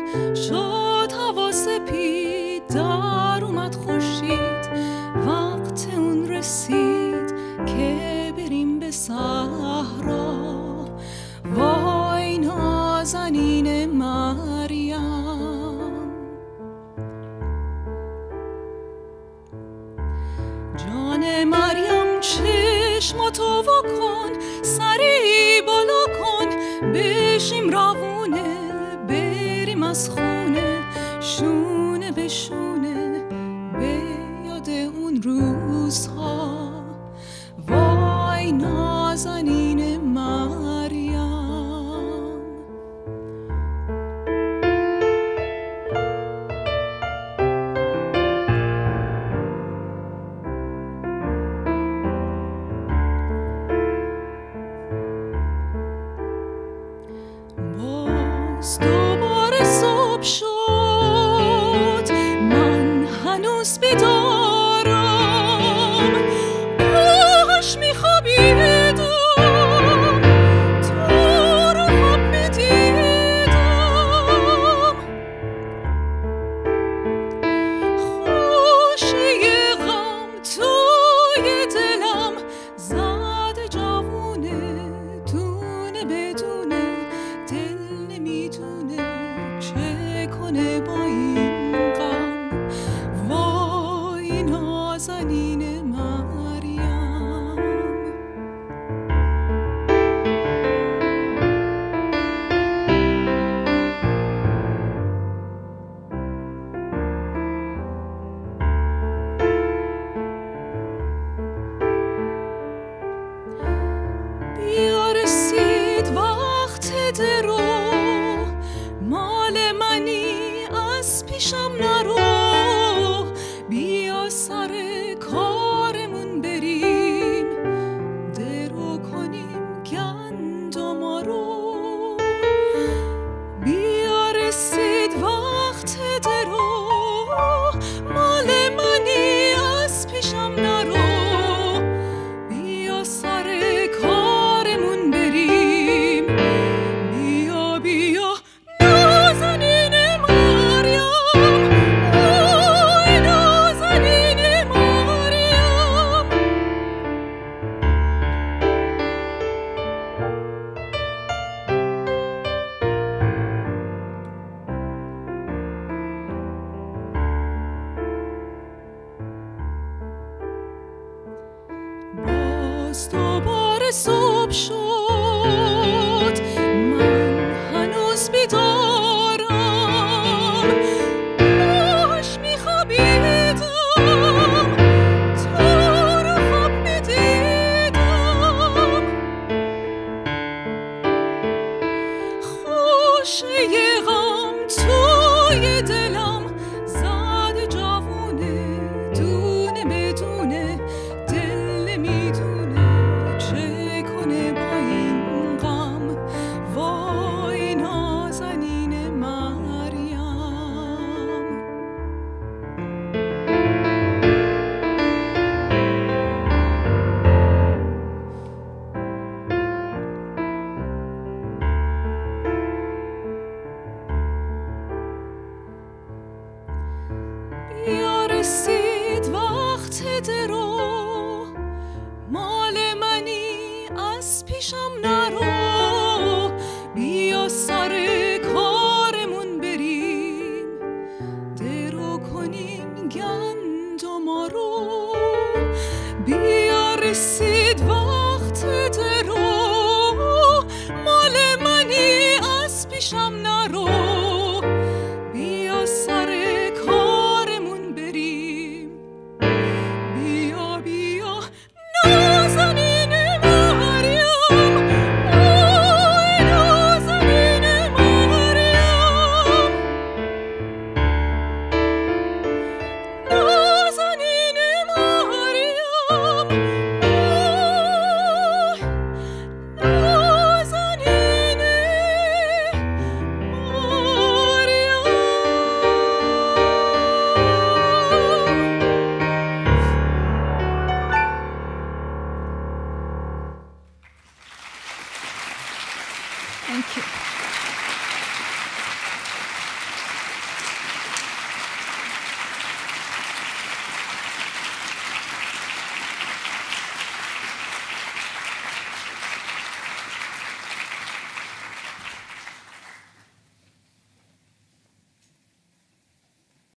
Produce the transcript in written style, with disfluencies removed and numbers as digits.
شد هوا سپید، در اومد خورشید، وقت اون رسید که بریم به صحرا. وای نازنین مریم، جان مریم چشماتو وا کن، سری بالا کن، بشیم روونه، بریم از خونه، شونه به شونه، به یاد اون روزها. وای نازنین مریم. باز دوباره صبح شد، من هنوز بیدارم، کاش میخوابیدم، تو رو خواب میدیدم. خوشه غم توی دلم زده جوونه، دونه بدونه، دل نمیدونه چه کنه با این غم. وای نازنین مریم. بیا رسید وقت درو، مال منی از پیشم نرو. بیا سر کارمون بریم، درو کنیم گندما رو. بیا رسید وقت درو، مال منی از پیشم نرو. بیا سر کارمون بریم، بیا بیا نازنین مریم، وای نازنین مریم. باز دوباره صبح شد، من هنوز بیدارم، کاش میخوابیدم، تو رو خواب میدیدم. خوشه غم توی دلم زده جوونه، دونه بدونه، دل نمیدونه چه کنه با این غم. وای نازنین مریم. بیا رسید وقت درو، مال منی از پیشم نرو. بیا سر کارمون بریم، درو کنیم گندما رو. بیا رسید وقت درو، مال منی از پیشم نرو. بیا سر کارمون بریم، بیا بیا نازنین مریم، وای نازنین مریم. نازنین مریم، وای نازنین Thank you.